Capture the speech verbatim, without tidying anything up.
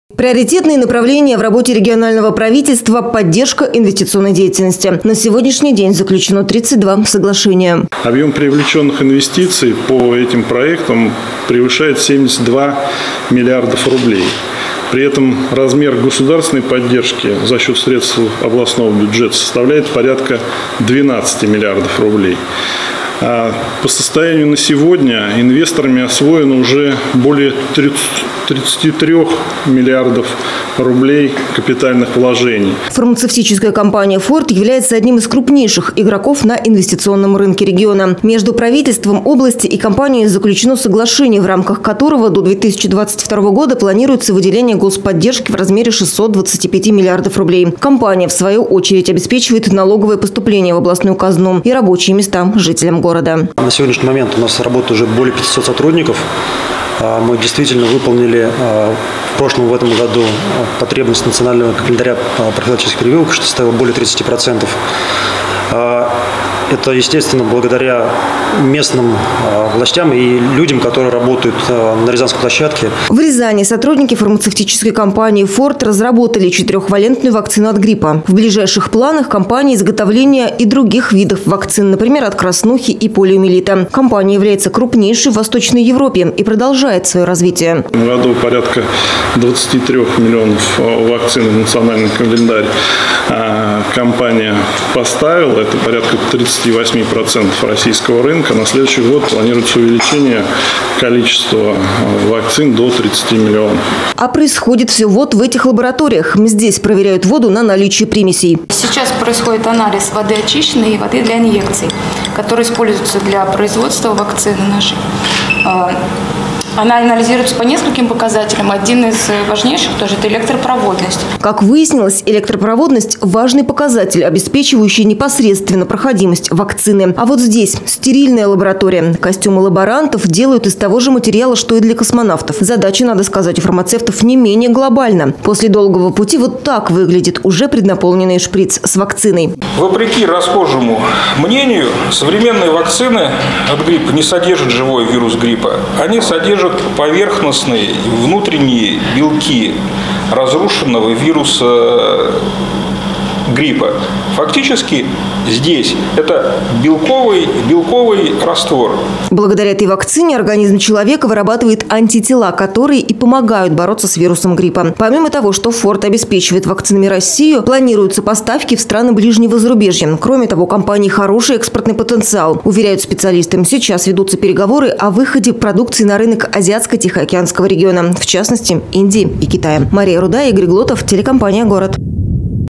Приоритетные направления в работе регионального правительства – поддержка инвестиционной деятельности. На сегодняшний день заключено тридцать два соглашения. Объем привлеченных инвестиций по этим проектам превышает семьдесят два миллиардов рублей. При этом размер государственной поддержки за счет средств областного бюджета составляет порядка двенадцати миллиардов рублей. А по состоянию на сегодня инвесторами освоено уже более тридцати трёх миллиардов рублей капитальных вложений. Фармацевтическая компания «Форд» является одним из крупнейших игроков на инвестиционном рынке региона. Между правительством области и компанией заключено соглашение, в рамках которого до две тысячи двадцать второго года планируется выделение господдержки в размере шестисот двадцати пяти миллиардов рублей. Компания, в свою очередь, обеспечивает налоговое поступление в областную казну и рабочие места жителям города. На сегодняшний момент у нас работает уже более пятисот сотрудников. Мы действительно выполнили в прошлом и в этом году потребность национального календаря профилактических прививок, что составило более тридцати процентов. Это, естественно, благодаря местным властям и людям, которые работают на Рязанской площадке. В Рязани сотрудники фармацевтической компании «Форд» разработали четырехвалентную вакцину от гриппа. В ближайших планах компании изготовление и других видов вакцин, например, от краснухи и полиомиелита. Компания является крупнейшей в Восточной Европе и продолжает свое развитие. В году порядка двадцати трёх миллионов вакцин в национальный календарь компания поставила. Это порядка тридцати восьми процентов российского рынка. На следующий год планируется увеличение количества вакцин до тридцати миллионов. А происходит все вот в этих лабораториях. Здесь проверяют воду на наличие примесей. Сейчас происходит анализ воды очищенной и воды для инъекций, которые используются для производства вакцины нашей. Она анализируется по нескольким показателям. Один из важнейших тоже – это электропроводность. Как выяснилось, электропроводность – важный показатель, обеспечивающий непосредственно проходимость вакцины. А вот здесь стерильная лаборатория. Костюмы лаборантов делают из того же материала, что и для космонавтов. Задача, надо сказать, у фармацевтов не менее глобальна. После долгого пути вот так выглядит уже преднаполненный шприц с вакциной. Вопреки расхожему мнению, современные вакцины от гриппа не содержат живой вирус гриппа. Они содержат поверхностные внутренние белки разрушенного вируса гриппа. Фактически здесь это белковый, белковый раствор. Благодаря этой вакцине организм человека вырабатывает антитела, которые и помогают бороться с вирусом гриппа. Помимо того, что «Форд» обеспечивает вакцинами Россию, планируются поставки в страны ближнего зарубежья. Кроме того, у компании хороший экспортный потенциал. Уверяют специалисты, сейчас ведутся переговоры о выходе продукции на рынок Азиатско-Тихоокеанского региона, в частности, Индии и Китая. Мария Руда, Игорь Глотов, телекомпания «Город».